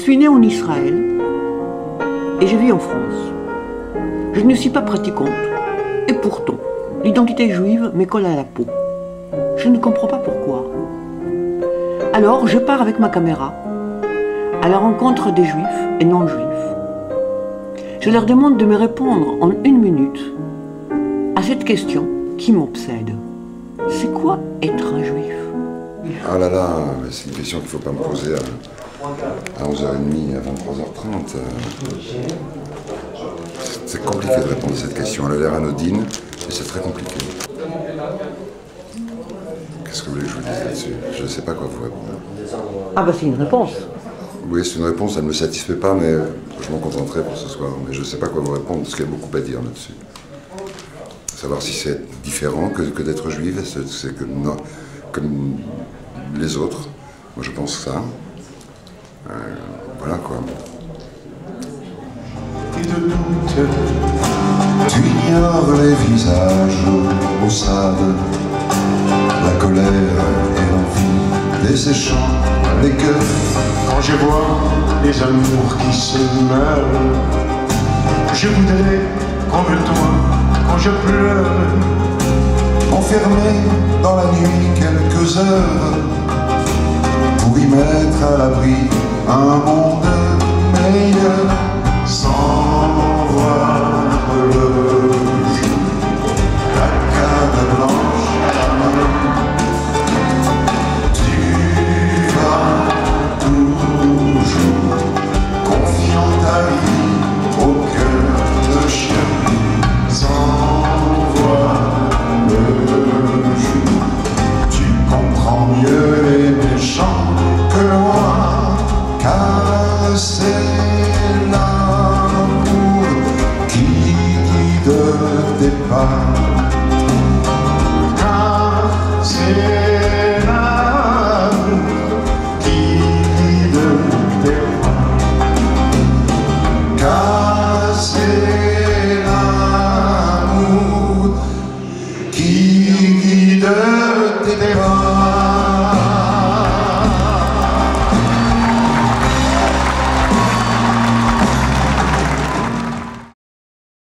suis née en Israël et je vis en France. Je ne suis pas pratiquante et pourtant, l'identité juive me colle à la peau. Je ne comprends pas pourquoi. Alors, je pars avec ma caméra à la rencontre des juifs et non-juifs. Je leur demande de me répondre en 1 minute à cette question qui m'obsède. C'est quoi être un juif? Ah là là, c'est une question qu'il ne faut pas me poser à 11h30, à 23h30. C'est compliqué de répondre à cette question. Elle a l'air anodine, mais c'est très compliqué. Qu'est-ce que vous voulez que je vous dise là-dessus? Je ne sais pas quoi vous répondre. Ah bah c'est une réponse. Oui, c'est une réponse, elle ne me satisfait pas, mais je m'en contenterai pour ce soir. Mais je ne sais pas quoi vous répondre, parce qu'il y a beaucoup à dire là-dessus. Savoir si c'est différent que d'être juif, c'est comme les autres. Moi, je pense ça. Voilà, quoi. Et de doute, tu ignores les visages maussades, la colère et l'envie desséchant les cœurs. Quand je vois les amours qui se meurent, je voudrais, comme toi, quand je pleure, m'enfermer dans la nuit quelques heures pour y mettre à l'abri un monde meilleur, sans voir le jour, la canne blanche à la main. Tu vas toujours confiant ta vie au cœur de chien, sans voir le jour. Tu comprends mieux les méchants que moi, car c'est